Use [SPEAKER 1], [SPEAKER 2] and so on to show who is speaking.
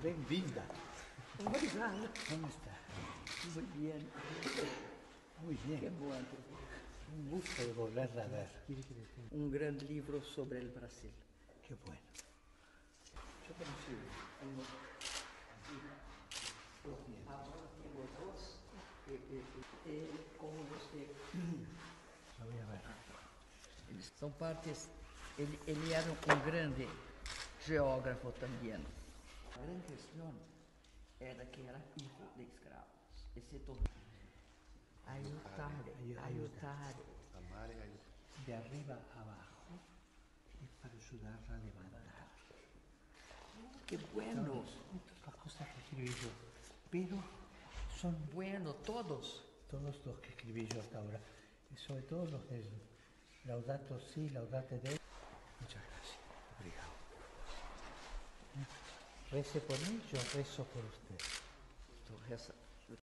[SPEAKER 1] Bem-vinda.
[SPEAKER 2] Obrigada.
[SPEAKER 1] ¿Cómo está?
[SPEAKER 2] Muy bien.
[SPEAKER 1] Muy bien.
[SPEAKER 2] Qué bueno.
[SPEAKER 1] Un gusto de volverla a ver.
[SPEAKER 2] Un gran libro sobre el Brasil.
[SPEAKER 1] Qué bueno.
[SPEAKER 2] Yo consigo. Ahora tengo dos. Como você.
[SPEAKER 1] Lo voy a ver.
[SPEAKER 2] Eles são partes. Ele era um grande geógrafo também. A grande questão era que era hijo de escravos. E se tornou. Aiutare.
[SPEAKER 3] Amare e aiutare.
[SPEAKER 1] De arriba a abajo es para ayudarla a levantar.
[SPEAKER 2] Que bueno.
[SPEAKER 1] Estas son las cosas que escribí yo. Pero son
[SPEAKER 2] Bueno, todos.
[SPEAKER 1] todos los que escribí yo hasta ahora. Y sobre todo los del Laudato Si, Laudate Dei. Muchas gracias. Obrigado. Rece por mí, yo rezo por usted.
[SPEAKER 2] Estou